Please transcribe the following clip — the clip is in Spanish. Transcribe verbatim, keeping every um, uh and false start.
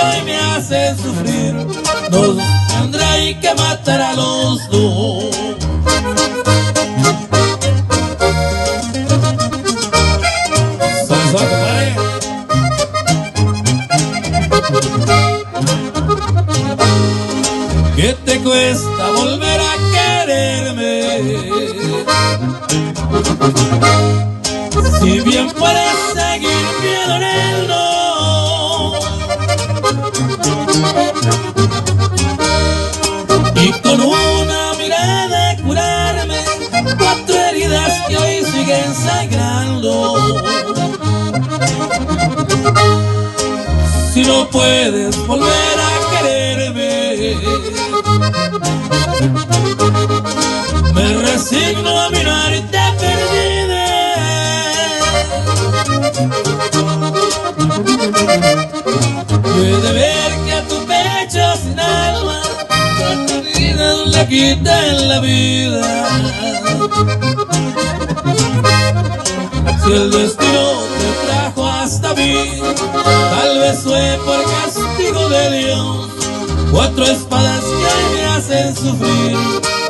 hoy me hacen sufrir, nos tendré que matar a los dos. Salsa, compadre. ¿Qué te cuesta volver a quererme? Si bien puedes seguir miedo en el no. Y con una mirada curarme cuatro heridas que hoy siguen sangrando. Si no puedes volver a quererme, me resigno a mirarte perdida. Yo he de ver que a tu pecho sin alma cuatro heridas le quitan la vida. Si el destino te trajo hasta mí, tal vez fue por castigo de Dios. Cuatro espadas que hoy me hacen sufrir,